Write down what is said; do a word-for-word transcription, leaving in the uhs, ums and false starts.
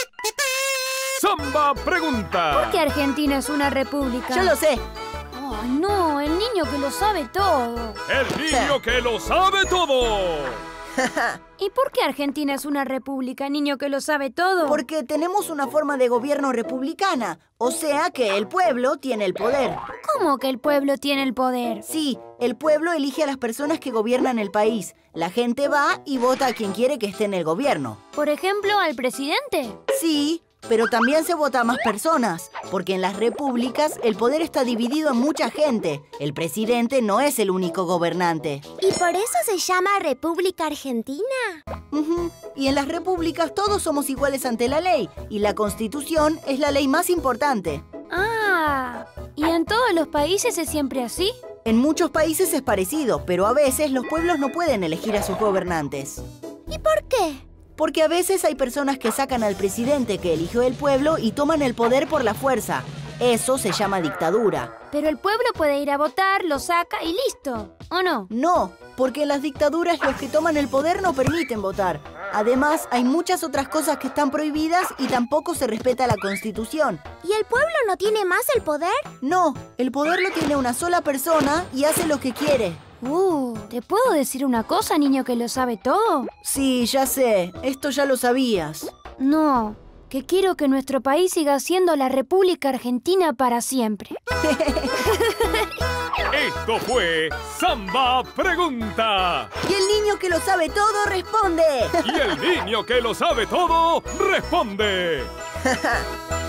Samba pregunta. ¿Por qué Argentina es una república? Yo lo sé. ¡Ay, no! El niño que lo sabe todo. El niño que lo sabe todo. ¿Y por qué Argentina es una república, niño que lo sabe todo? Porque tenemos una forma de gobierno republicana. O sea que el pueblo tiene el poder. ¿Cómo que el pueblo tiene el poder? Sí, el pueblo elige a las personas que gobiernan el país. La gente va y vota a quien quiere que esté en el gobierno. ¿Por ejemplo, al presidente? Sí, pero también se vota a más personas. Porque en las repúblicas el poder está dividido en mucha gente. El presidente no es el único gobernante. ¿Y por eso se llama República Argentina? Uh-huh. Y en las repúblicas todos somos iguales ante la ley. Y la Constitución es la ley más importante. Ah, ¿y en todos los países es siempre así? En muchos países es parecido, pero a veces los pueblos no pueden elegir a sus gobernantes. ¿Y por qué? Porque a veces hay personas que sacan al presidente que eligió el pueblo y toman el poder por la fuerza. Eso se llama dictadura. Pero el pueblo puede ir a votar, lo saca y listo, ¿o no? No, porque en las dictaduras los que toman el poder no permiten votar. Además, hay muchas otras cosas que están prohibidas y tampoco se respeta la Constitución. ¿Y el pueblo no tiene más el poder? No, el poder lo tiene una sola persona y hace lo que quiere. Uh, ¿te puedo decir una cosa, niño que lo sabe todo? Sí, ya sé. Esto ya lo sabías. No, que quiero que nuestro país siga siendo la República Argentina para siempre. Esto fue Samba Pregunta. Y el niño que lo sabe todo responde. Y el niño que lo sabe todo responde.